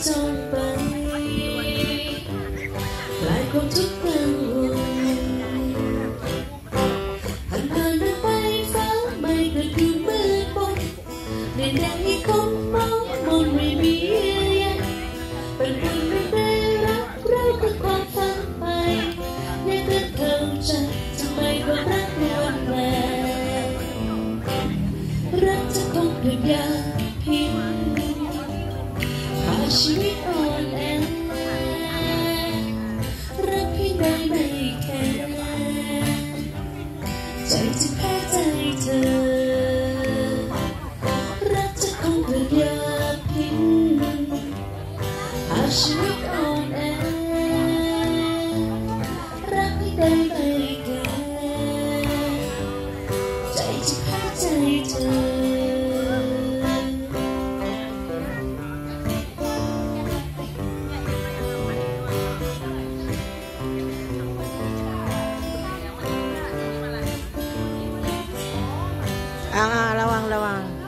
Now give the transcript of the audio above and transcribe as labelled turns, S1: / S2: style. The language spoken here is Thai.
S1: จองไปหลายความทุกข์กังวลผ่านผ่านไปฟ้าไม่ก็ดูมืดมนในแดนที่คนมองมนไม่มีอะไรเป็นคนไม่รักเราคือความฝันไปในเรื่องเข้าใจทำไมความรักรวนแรงรักจะคงเพียงอย่างพิมพาชีวิตอ่อนแอรักเพียงใดไม่แค่ใจจะแพ้ใจเธอรักจะคงเพียงอย่างพิมพาชีวิตอ่อนแอรักเพียงใดไม่แค่ใจจะแพ้ใจเธอ
S2: ระวัง